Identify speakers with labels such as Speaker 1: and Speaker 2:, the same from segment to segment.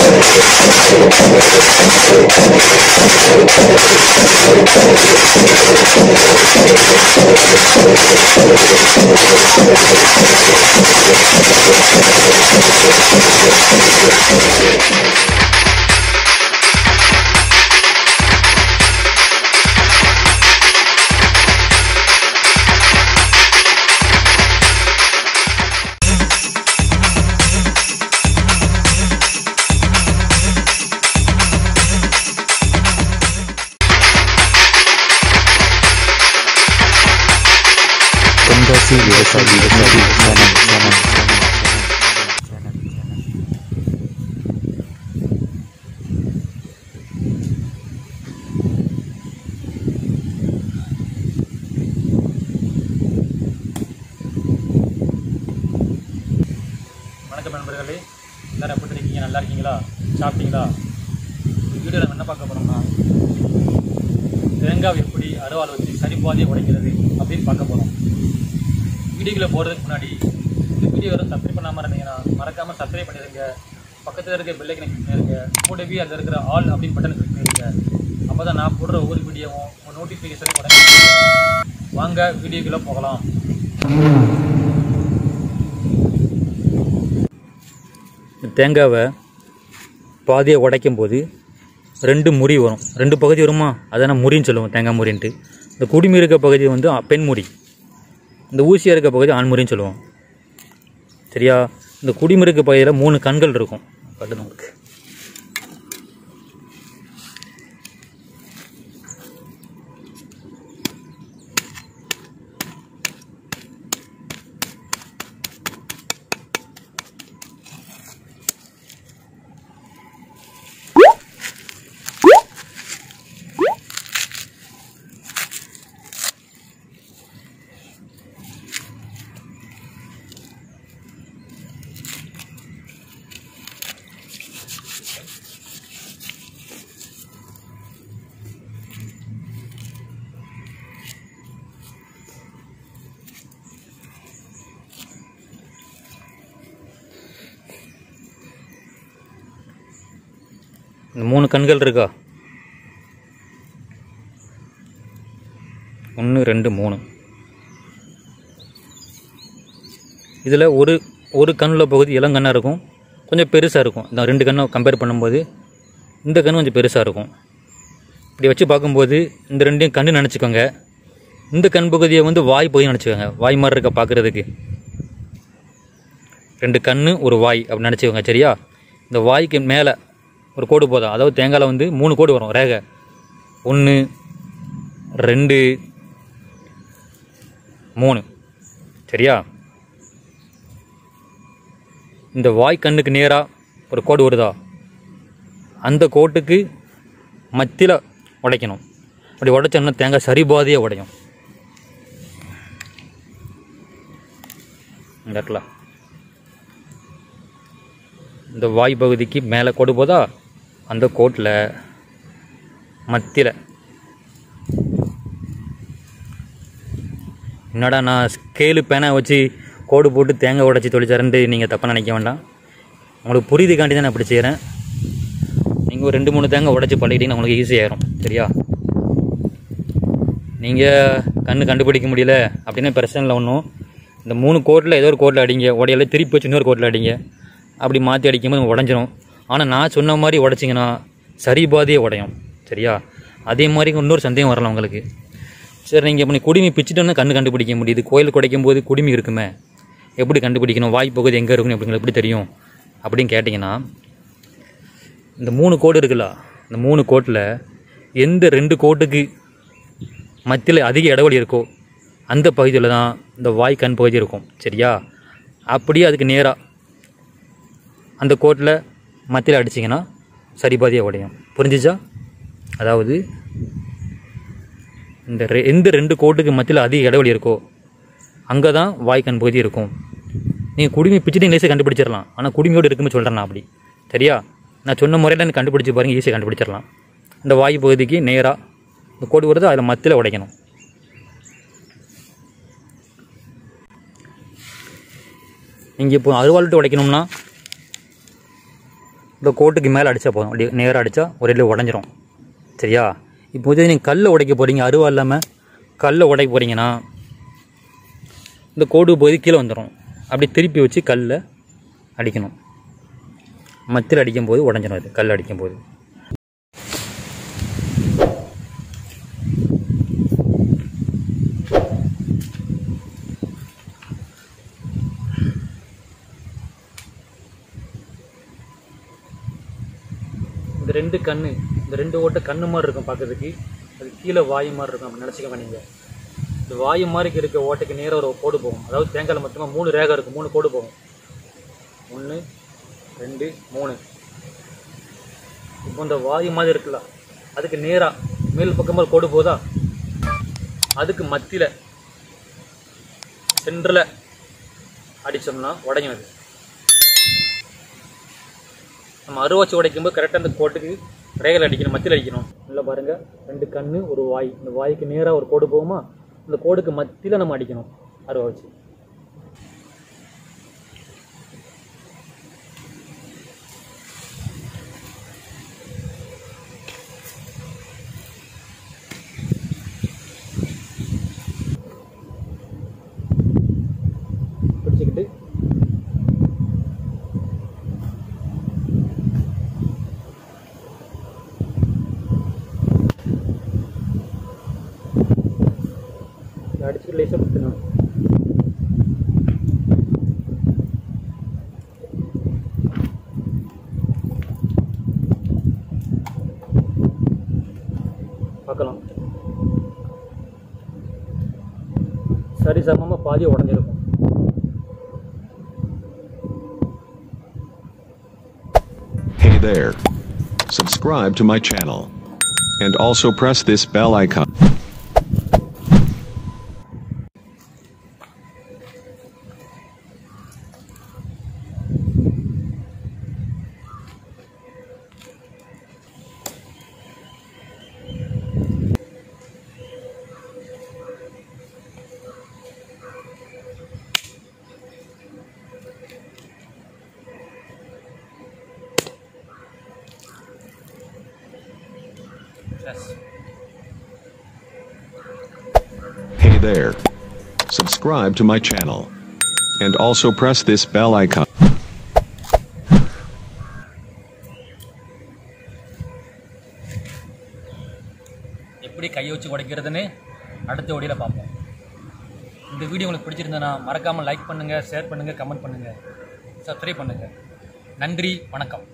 Speaker 1: Tenkasi Vivasaayi channel.
Speaker 2: வணக்கம் நண்பர்களே, எல்லாரும் எப்படி இருக்கீங்க? நல்லா இருக்கீங்களா? சாப்பிட்டீங்களா? இந்த வீடியோவில் நம்ம என்ன பார்க்க போகிறோம்னா, தேங்காய் எப்படி அருவாள் வச்சு சரிபாதியை உடைக்கிறது அப்படின்னு பார்க்க போகிறோம். வீடியோக்குள்ளே போகிறதுக்கு முன்னாடி இந்த வீடியோ வரை சப்ஸ்கிரைப் பண்ணாமல் இருந்தீங்கன்னா மறக்காமல் சப்ஸ்கிரைப் பண்ணிடுங்க. பக்கத்தில் இருக்க பெல் ஐக்கனை கிளிக் பண்ணிடுங்க. கூடவே அதில் இருக்கிற ஆல் அப்படின்னு பட்டனை கிளிக் பண்ணிடுங்க. அப்போ தான் நான் போடுற ஒவ்வொரு வீடியோவும் உங்கள் நோட்டிஃபிகேஷன் உடனே வாங்க வீடியோக்குள்ளே போகலாம். தேங்காவை பாதியை உடைக்கும் போது ரெண்டு முறி வரும், ரெண்டு பகுதி வருமா, அதை நான் முறின்னு சொல்லுவோம், தேங்காய் முறின்ட்டு. இந்த குடிமி இருக்க பகுதி வந்து பெண் முறி, இந்த ஊசியாக இருக்க பகுதி ஆண் முறின்னு சொல்லுவோம். சரியா? இந்த குடிமி இருக்க பகுதியில் 3 கண்கள் இருக்கும். கட்டு உங்களுக்கு இந்த 3 கண்கள் இருக்கா? 1 2 3. இதில் ஒரு கண்ணில் பகுதி இளங்கண்ணாக இருக்கும், கொஞ்சம் பெருசாக இருக்கும். இந்த 2 கண்ணை கம்பேர் பண்ணும்போது இந்த கண் கொஞ்சம் பெருசாக இருக்கும். இப்படி வச்சு பார்க்கும்போது இந்த 2 கண்ணு நினச்சிக்கோங்க. இந்த கண் பகுதியை வந்து வாய் பகுதி நினச்சிக்கோங்க. வாய் மாதிரி இருக்க பார்க்குறதுக்கு 2 கண்ணு ஒரு வாய் அப்படி நினச்சிக்கோங்க. சரியா? இந்த வாய்க்கு மேலே ஒரு கோடு போதும். அதாவது தேங்காயில் வந்து 3 கோடு வரும், ரேகை. 1 2 3. சரியா? இந்த வாய் கண்ணுக்கு நேராக ஒரு கோடு வருதா, அந்த கோட்டுக்கு மத்தியில் உடைக்கணும். அப்படி உடைச்சோன்னா தேங்காய் சரிபாதியாக உடையும். இந்த இடத்துல இந்த வாய் பகுதிக்கு மேலே கோடு போதா, அந்த கோட்டில் மத்தியில். என்னடா நான் ஸ்கேலு பேனை வச்சு கோடு போட்டு தேங்காய் உடைச்சி தொழிச்சாருன்ட்டு நீங்கள் தப்பாக நினைக்க வேண்டாம். உங்களுக்கு புரியுதுக்காண்டி தான் நான் அப்படி செய்கிறேன். நீங்கள் ஒரு 2 3 தேங்காய் உடைச்சி பழகிட்டீங்கன்னா உங்களுக்கு ஈஸியாகிடும். சரியா? நீங்கள் கண்டுபிடிக்க முடியல அப்படின்னா பிரச்சனை இல்லை ஒன்றும். இந்த 3 கோட்டில் ஏதோ ஒரு கோட்டில் அடிங்க, உடையில திருப்பி வச்சு இன்னொரு கோட்டில் அடிங்க. அப்படி மாற்றி அடிக்கும்போது உடஞ்சிரும். ஆனால் நான் சொன்ன மாதிரி உடைச்சிங்கன்னா சரிபாதியே உடையும். சரியா? அதே மாதிரி இன்னொரு சந்தேகம் வரலாம் உங்களுக்கு. சரி, நீங்கள் இப்படி குடிமி பிச்சுட்டோன்னா கண்டுபிடிக்க முடியுது. கோயிலுக்கு உடைக்கும் போது குடிமி இருக்குமே, எப்படி கண்டுபிடிக்கணும், வாய் பகுதி எங்கே இருக்குன்னு அப்படிங்களுக்கு எப்படி தெரியும் அப்படின்னு கேட்டிங்கன்னா, இந்த 3 கோடு இருக்குல்ல, இந்த 3 கோட்டில் எந்த 2 கோட்டுக்கு மத்தியில் அதிக இடைவெளி இருக்கோ அந்த பகுதியில் தான் இந்த வாய் கண் பகுதி இருக்கும். சரியா? அப்படியே அதுக்கு நேராக அந்த கோட்டில் மத்தியில் அடிச்சிங்கன்னா சரிபாதியாக உடையும். புரிஞ்சிச்சா? அதாவது எந்த 2 கோட்டுக்கு மத்தியில் அதிக இடைவெளி இருக்கோ அங்கே தான் வாய் கண் பகுதி இருக்கும். நீங்கள் குடிமி பிச்சுட்டு ஈஸியாக கண்டுபிடிச்சிடலாம். ஆனால் குடிமையோடு இருக்குமே சொல்கிறேன் நான் அப்படி. சரியா? நான் சொன்ன முறையில் எனக்கு கண்டுபிடிச்சி பாருங்கள், ஈஸியாக கண்டுபிடிச்சிடலாம். இந்த வாய் பகுதிக்கு நேராக இந்த கோடு வருது, அதில் மத்தியில் உடைக்கணும். நீங்கள் இப்போ அருவாள்கிட்ட உடைக்கணும்னா இந்த கோட்டுக்கு மேலே அடித்தா போதும், அப்படி நேராக அடித்தா ஒரு இதில் உடஞ்சிரும். சரியா? இப்போ வந்து நீங்கள் கல்லை உடைக்க போகிறீங்க, அருவா இல்லாமல் கல்லை உடைக்க போகிறீங்கன்னா இந்த கோடு போய் கீழே வந்துடும். அப்படி திருப்பி வச்சு கல்லை அடிக்கணும். மத்தியில் அடிக்கும்போது உடஞ்சிடும். அது கல் அடிக்கும்போது இந்த ரெண்டு கண்ணு, இந்த ரெண்டு ஓட்டை கண்ணு மாதிரி இருக்கும் பார்க்கறதுக்கு. அது கீழே வாயு மாதிரி இருக்கும். அப்படி நினச்சிக்கோங்க. நீங்கள் இந்த வாயு மாதிரி இருக்க ஓட்டைக்கு நேராக ஒரு கோடு போகும். அதாவது தேங்காயில் மொத்தமாக 3 ரேகை இருக்கும், 3 கோடு போகும். 1 2 3. இப்போ இந்த வாயு மாதிரி இருக்குல்ல, அதுக்கு நேராக மேல் பக்கமாக கோடு போதா, அதுக்கு மத்தியில் சென்டரில் அடித்தோம்னா உடையும். அது நம்ம அருவாச்சி உடைக்கும்போது கரெக்டாக அந்த கோட்டுக்கு ரேகையில் அடிக்கணும், மத்தியில் அடிக்கணும். நல்லா பாருங்கள், 2 கண்ணு ஒரு வாய். இந்த வாய்க்கு நேராக ஒரு கோடு போகுமா, இந்த கோடுக்கு மத்தியில் நம்ம அடிக்கணும் அருவா வச்சு. பிடிச்சிக்கிட்டு அடிச்சுட்டு லேசாக பிடிக்கணும். பார்க்கலாம், சரி சமமாக பாதியை உடஞ்சிருக்கும்.
Speaker 3: Hey there. Subscribe to my channel. And also press this bell icon.
Speaker 2: Yes.
Speaker 3: Hey there. Subscribe to my channel. And also press this bell icon.
Speaker 2: எப்படி கையை வச்சு உடைக்கிறதுன்னு அடுத்த வீடியோவில் பார்ப்போம். இந்த வீடியோ உங்களுக்கு பிடிச்சிருந்ததுன்னா மறக்காமல் லைக் பண்ணுங்கள், ஷேர் பண்ணுங்கள், கமெண்ட் பண்ணுங்கள், சப்ஸ்கிரைப் பண்ணுங்கள். நன்றி, வணக்கம்.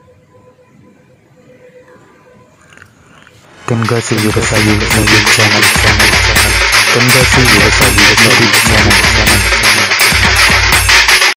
Speaker 1: தென்காசி விவசாயி சேனல். தென்காசி விவசாயி சேனல்.